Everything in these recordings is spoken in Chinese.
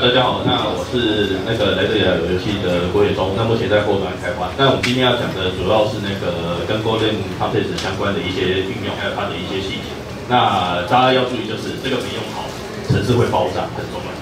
大家好，那我是来自游戏的郭彦忠，那目前在后端开发。那我们今天要讲的主要是跟 Golang context 相关的一些运用，还有它的一些细节。那大家要注意，就是这个没用好，程式会爆炸，很重要。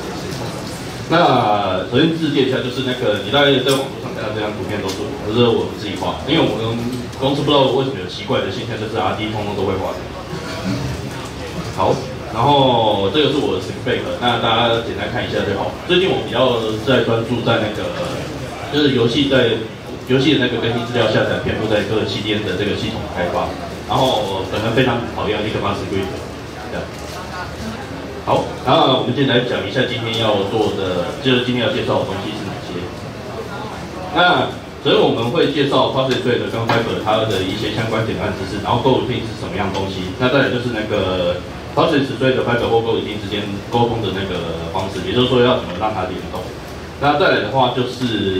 那首先自介一下，就是你大概在网络上看到这张图片都是我们自己画，因为我们公司不知道为什么有奇怪的现象，就是 RD 通通都会画。好。 然后这个是我的 spec， 那大家简单看一下就好。最近我比较在专注在就是游戏的更新资料下载，遍布在各个CDN的这个系统开发。然后本人非常讨厌一个script，这样。好，然后我们先来讲一下今天要做的，就是今天要介绍的东西是哪些。那所以我们会介绍 Process 跟 Fiber 它的一些相关简单知识，然后 Golang 是什么样东西。那再来就是Process 的 Fiber 或 Golang 之间沟通的方式，也就是说要怎么让它联动。那再来的话就是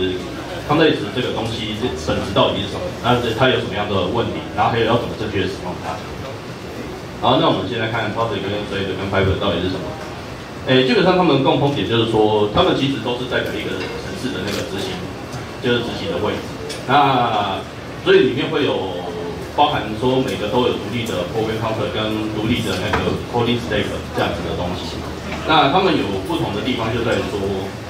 context 这个东西本质到底是什么？那它有什么样的问题？然后还有要怎么正确的使用它。好，那我们先来看 Process 跟 Fiber 到底是什么。基本上它们共通点就是说，它们其实都是代表一个程式的执行，就是执行的位置。那所以里面会有。 包含说每个都有独立的 program counter 跟独立的coding stack 这样子的东西。那它们有不同的地方就在于说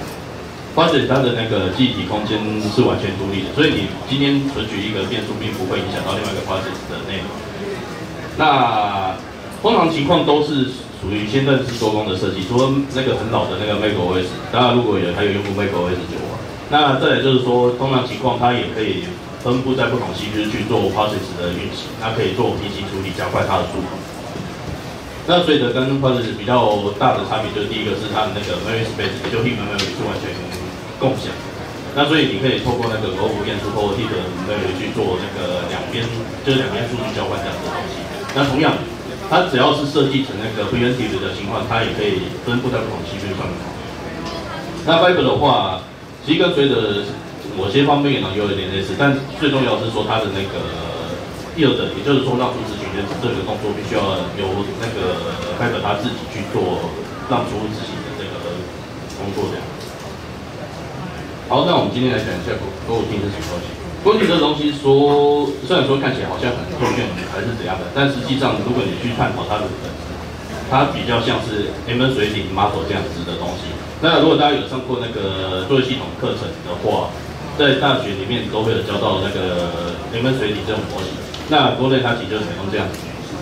，Process 它的记忆体空间是完全独立的，所以你今天存取一个变数，并不会影响到另外一个 Process 的内容。那通常情况都是属于先认识多工的设计，除了很老的macOS， 当然如果还有用过 macOS 9啊，那再来就是说，通常情况它也可以。 分布在不同CPU去做 process 的运行，那可以做平行处理，加快它的速度。那所以跟 process 比较大的差别就是第一个是它的memory space， 也就 heap memory 是完全共享。那所以你可以透过global 变数或 heap memory 去做两边数据交换这样的东西。那同样，它只要是设计成preemptive 的情况，它也可以分布在不同 CPU 上面。那 Fiber 的话，其实跟随着 某些方面呢有一点类似，但最重要的是说它的yield， 也就是说让出执行员这个动作必须要由Fiber 它自己去做让出执行的工作这样。好，那我们今天来讲一下Golang是什么东西。Golang这个东西虽然说看起来好像很酷炫还是怎样的，但实际上如果你去探讨它的本质，它比较像是 M 水顶 model 这样子的东西。那如果大家有上过作业系统课程的话， 在大学里面都会有教到M 水底这种模型，那Golang它其实就是采用这样子。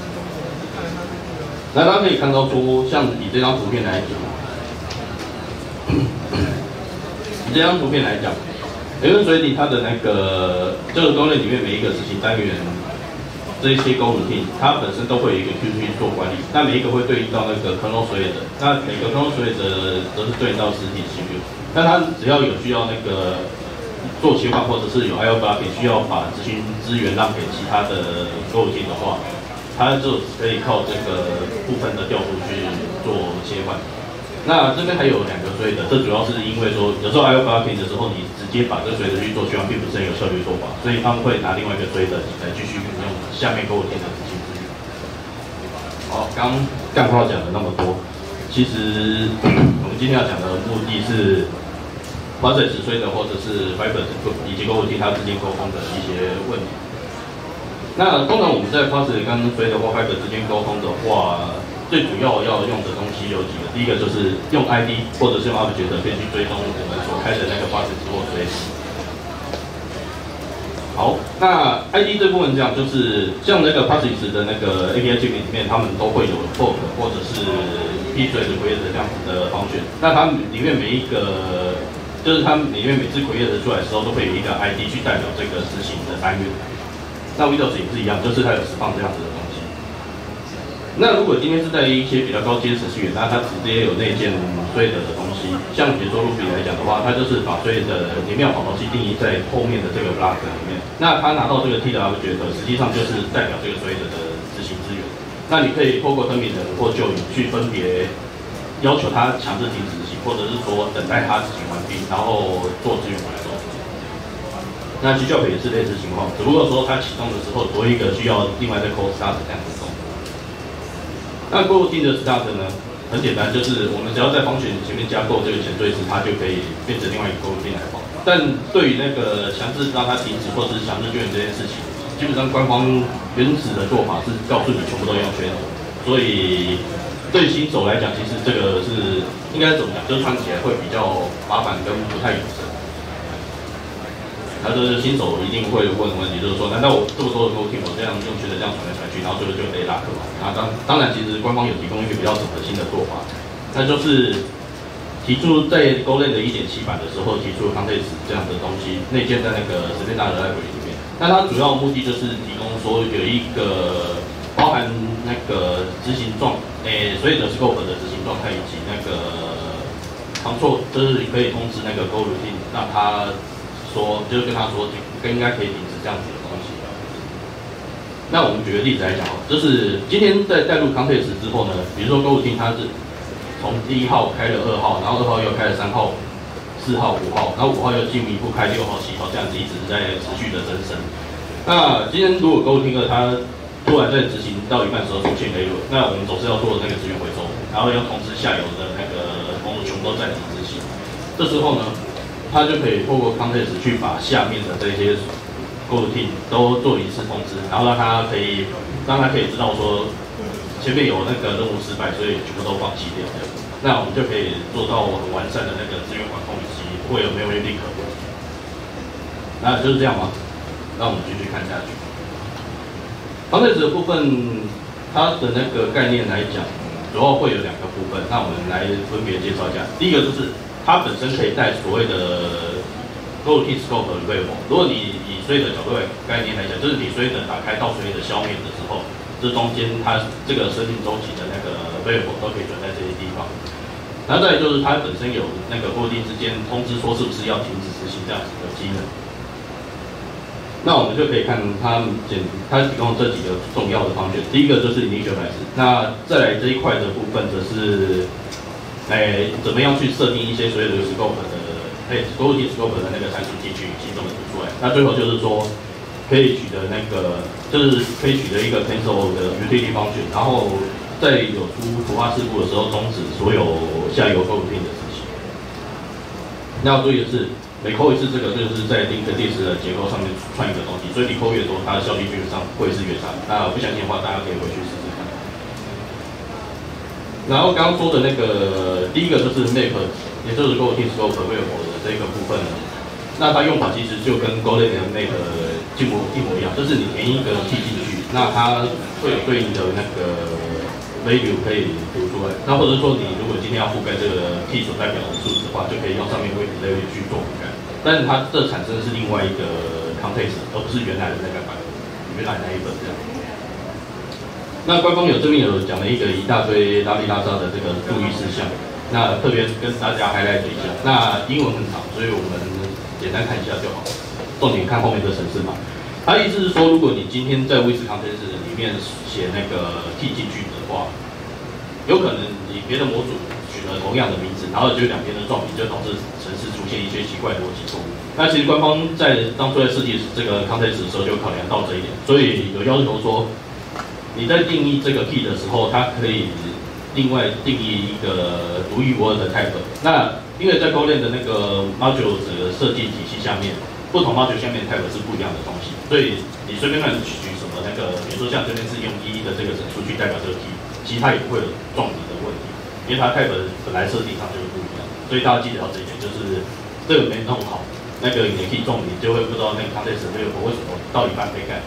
那大家可以看到说，像以这张图片来讲，M 水底它的这个Golang里面每一个执行单元，这一些routine它本身都会有一个 QP 做管理，那每一个会对应到kernel thread， 那每个 kernel thread 都是对应到实体 CPU， 那它只要有需要做切换，或者是有 I/O blocking 需要把执行资源让给其他的routine的话，它就可以靠部分的调度去做切换。那这边还有2个thread，这主要是因为说有时候 I/O blocking 的时候，你直接把这个thread去做切换，并不是很有效率的做法，所以他们会拿另外一个thread来继续运用下面routine的执行资源。好，刚干话讲了那么多，其实我们今天要讲的目的是。 Process 或者是 Fiber 以及Golang它之间沟通的一些问题。那通常我们在 Process 跟 或 Fiber 之间沟通的话，最主要要用的东西有几个。第一个就是用 ID 或者是用 Object 可以去追踪我们所开的Process 或 Thread。好，那 ID 这部分讲就是像Process 的API 界面里面，他们都会有 fork 或者是 pthread create 这样子的方选。那它里面每一个 就是它里面每次 create 出来的时候，都会有一个 ID 去代表这个执行的单元。那 Windows 也是一样，就是它有释放这样子的东西。那如果今天是在一些比较高阶程序员，那它直接有内建thread的东西，像比如说 Ruby 来讲的话，它就是把thread里面好东西定义在后面的这个 block 里面。那它拿到这个 TR411 实际上就是代表这个thread的执行资源。那你可以透过 terminal 或join去分别 要求它强制停止执行，或者是说等待它执行完毕，然后做资源回收。那 COSCUP 也是类似情况，只不过说它启动的时候多一个需要另外再 call start 这样子动。那 Golang 的 start 呢， 很简单，就是我们只要在function前面加购这个前缀词，它就可以变成另外一个 coroutine 来跑。但对于那个强制让它停止或者是强制救援这件事情，基本上官方原始的做法是告诉你全部都用圈，所以对新手来讲，其实这个是应该怎么讲，就是穿起来会比较麻烦跟不太友善。那就是新手一定会问的问题，就是说，难道我这么多的 coroutine 我这样用圈的这样传来传去，然后最后就被拉克嘛？那当然，其实官方有提供一个比较整合性的做法，那就是提出在 Golang 的 1.7 版的时候提出 context 这样的东西内建在那个时间大的 library 里面。那它主要目的就是提供说有一个包含那个执行所有的 scope 的执行状态以及那个 control， 就是可以通知那个 Go routine， 让它说就是跟他说应该可以停止这样子的东西。那我们举个例子来讲，就是今天在带入 context 之后呢，比如说 Go routine 它是从第1号开了2号，然后2号又开了3号、4号、5号，然后5号又进一步开6号、7号，这样子一直在持续的增生。那今天如果 Go routine 它突然在执行到一半的时候出现error，那我们总是要做那个资源回收，然后要通知下游的那个公路全部都暂停执行。这时候呢，它就可以透过 context 去把下面的这些 Go routine 都做一次通知，然后让它可以知道说前面有那个任务失败，所以全部都放弃掉。那我们就可以做到很完善的那个资源管控以及不会有没有立可问。那就是这样吗？那我们继续看下去。context 的部分，它的那个概念来讲，主要会有2个部分。那我们来分别介绍一下。第一个就是它本身可以带所谓的 Go routine scope available。如果你以随的角度概念来讲，就是你随的打开到随的消灭的时候，这中间它这个生命周期的那个 available 都可以存在这些地方。然后再来就是它本身有那个 Go routine之间通知说是不是要停止执行这样子的机能。那我们就可以看它提供这几个重要的方选。第一个就是 initialize， 那再来这一块的部分则是，怎么样去设定一些所谓的 scope 的Go routine scope 的那个参数进去，以及怎么读出来。那最后就是说，可以取得一个 cancel 的 utility function， 然后在有突发事故的时候终止所有下游 Go routine 的执行。那要注意的是，每扣一次这个就是在 linked list 的结构上面串一个东西，所以你扣越多，它的效率基本上会是越差。那不相信的话，大家可以回去试试看。然后刚刚说的那个第一个就是 map， 也就是 Go routine scope available 的这个部分，那它用法其实就跟 Golang 的 map 一模一样，就是你填一个 key 进去，那它会有对应的那个 value 可以读出来。那或者说你如果今天要覆盖这个 key 所代表的数值的话，就可以用上面 weight value 去做覆盖。但是它这产生的是另外一个 context， 而不是原来的那个版本，原来那一本这样。那官方这边有讲了一大堆拉里拉扎的这个注意事项，那特别跟大家 highlight 一下。那英文很长，所以我们简单看一下就好，重点看后面的程式码。它的意思是说，如果你今天在 with context 里面写那个 key 进去的话，有可能你别的模组取了同样的名字，然后就两边的撞名，就导致程式出现一些奇怪的逻辑错误。那其实官方当初在设计这个 context 的时候就考量到这一点，所以有要求说，你在定义这个 key 的时候，它可以另外定义一个独一无二的 type。那因为在 Golang 的那个 module 的设计体系下面，不同 module 下面的 type 是不一样的东西，所以你随便乱取什么那个，比如说像这边是用1的这个整数去代表这个 key， 其实它也不会有撞名的问题，因为它 type 本来设定上就是不一样，所以大家记得到这一点，就是这个没弄好，那个你可以撞名就会不知道那个 context 为什么到一半被盖。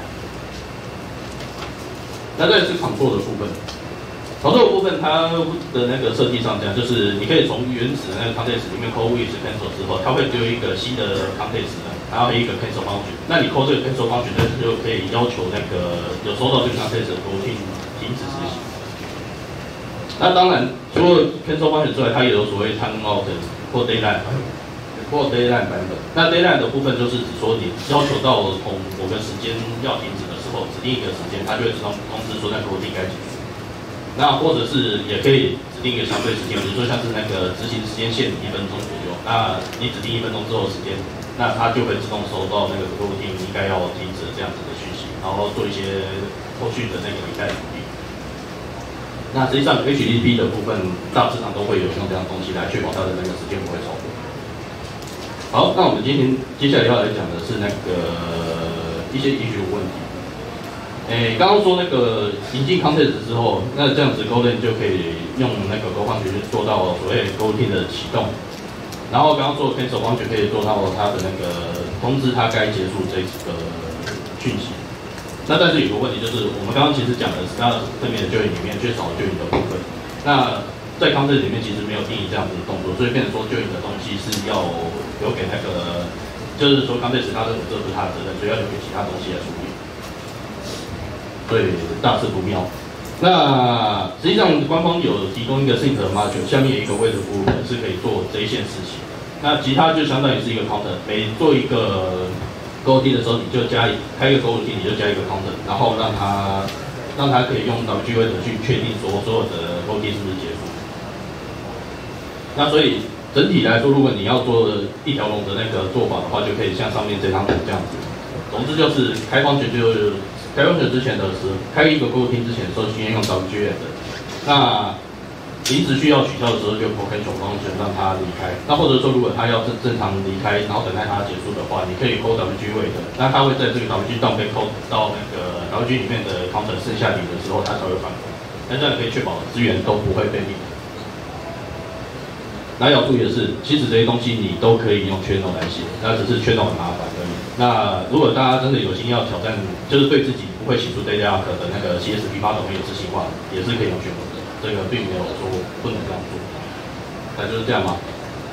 那这是 control 的部分。control 的部分它的那个设计上这样，就是你可以从原始的那个 context 里面 call with cancel 之后，它会丢一个新的 context， 然后一个 cancel function。那你 call 这个 cancel function， 就可以要求那个有收到这个 context 的 routine 停止执行。那当然，除了 cancel function 之外，它也有所谓 timeout 或 deadline 版本。那 deadline 的部分就是指说，你要求到从某个时间要停止的时候，指定一个时间，它就会自动通知说那个 routine 该结束。那或者是也可以指定一个相对时间，比如说像是那个执行时间限1分钟左右。那你指定1分钟之后的时间，那它就会自动收到那个 routine 应该要停止这样子的讯息，然后做一些后续的那个理代处理。 那实际上 HTTP 的部分，大致上都会有用这样的东西来确保它的那个时间不会超过。好，那我们接下来要来讲的是那个一些issue问题。刚刚说那个引进 context 之后，那这样子 Golang 就可以用那个 Go function 去做到所谓 Go routine 的启动。然后刚刚说的 cancel function 可以做到它的那个通知它该结束这个讯息。那但是有个问题就是，我们刚刚其实讲的是它正面的 join 里面缺少了 join 的部分。那在 context 里面其实没有定义这样子的动作，所以变成说 join 的东西是要留给那个，就是说 context 它认为这不是它的责任，所以要留给其他东西来处理。所以大致不妙。那实际上官方有提供一个 sync module， 下面有一个 wait 服务是可以做这一件事情的。那其他就相当于是一个 counter， 每做一个 Go routine 的时候，你就开一个 Go routine， 你就加一个 counter， 然后让它可以用 WG wait 去确定所有的 Go routine 是不是结束。那所以整体来说，如果你要做一条龙的那个做法的话，就可以像上面这张图这样子。总之就是开function之前的是开一个 Go routine之前的时候，先用 WG wait。那临时需要取消的时候，就 cancel function 让它离开。那或者说，如果它要正常离开，然后等待它结束的话，你可以 call WG wait。那它会在这个 WG down 被 call 到那个 WG 里面的 counter 剩下零的时候，它才会返回。那这样可以确保资源都不会被离。那要注意的是，其实这些东西你都可以用缺脑来写，那只是缺脑很麻烦而已。那如果大家真的有心要挑战，就是对自己不会写出 data arc 的那个 CSV model很有自信的话，也是可以用缺脑的。这个并没有说不能这样做，那就是这样吗？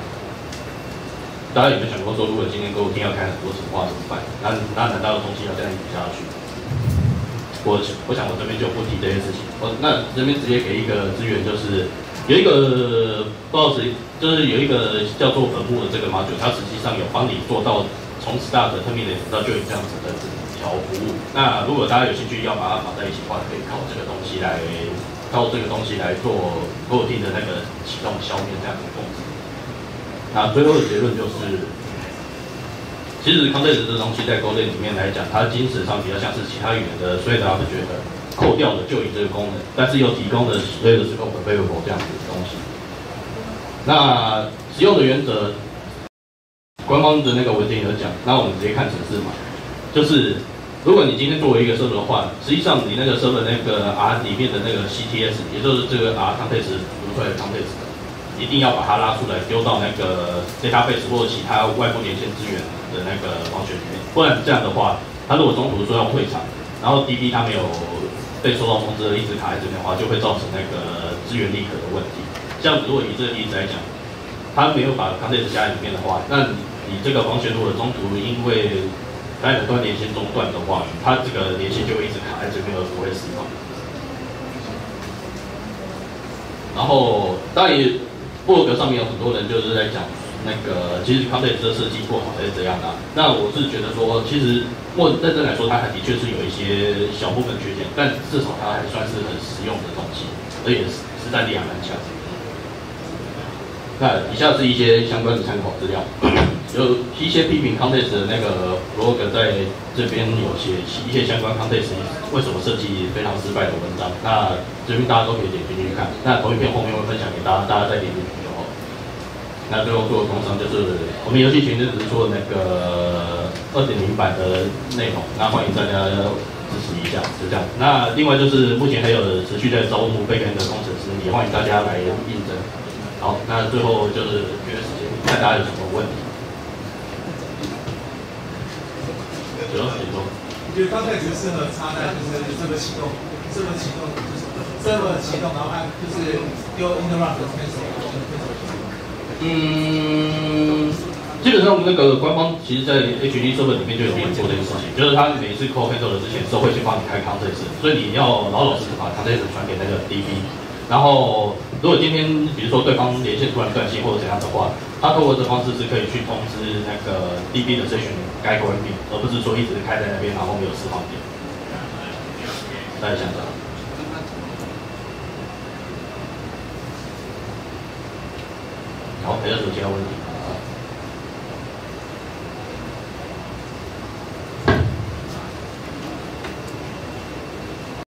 大家有没有想过说，如果今天Go routine要开很多次的话怎么办？那难道的东西要这样写下去？我想我这边就不提这件事情。那这边直接给一个资源，就是有一个不知道谁，就是有一个叫做本木的这个 module， 它实际上有帮你做到从 start terminate 到join这样子的整条服务。那如果大家有兴趣要把它绑在一起的话，可以靠这个东西来做 Go routine 的那个启动消灭这样的控制。那最后的结论就是，其实 context 这东西在 Golang 里面来讲，它精神上比较像是其他语言的所谓的 object 扣掉了就以这个功能，但是又提供了所谓的 scope available 这样子的东西。那使用的原则，官方的那个文件有讲，那我们直接看程式嘛，就是。如果你今天作为一个 server 的话，实际上你那个 server 那个 R 里面的那个 CTS， 也就是这个 R context 读出来的 context， 一定要把它拉出来丢到那个 database 或者其他外部连线资源的那个function里面，不然这样的话，它如果中途说要退场，然后 DB 它没有被收到通知一直卡在这边的话，就会造成那个资源leak的问题。像如果以这个例子来讲，它没有把 context 加在里面的话，那你这个function如果中途因为该的端连线中断的话，它这个连线就会一直卡在这边而不会释放。然后，当然也部落格上面有很多人就是在讲那个，其实 context 的设计不好还是怎样的、那我是觉得说，其实认真来说，它的确是有一些小部分缺陷，但至少它还算是很实用的东西，而且实战力还蛮强。那以下是一些相关的参考资料，有一些批评 context 的那个 blog 在这边有写一些相关 context 为什么设计非常失败的文章，那这边大家都可以点进去看。那投影片后面会分享给大家再点进去就好。那最后做的工商就是我们游戏群就只是做那个 2.0 版的内容，那欢迎大家支持一下，就这样。那另外就是目前还有持续在招募backend的工程师，也欢迎大家来应征。好，那最后就是约时间，看大家有什么问题。主要是说， 我觉得刚才只适合插在就是这个启动，就是然后按就是丢 interrupt cancel。 基本上我们那个官方其实，在 HD server 里面就有做这件事情，就是他每次 call cancel 之前都会先帮你开 context， 所以你要老实的把 context 传给那个 DB。然后，如果今天比如说对方连线突然断线或者怎样的话，他透过这方式是可以去通知那个 DB 的 session 该关闭，而不是说一直开在那边然后没有释放点。大家想着。好，还有什么其他问题？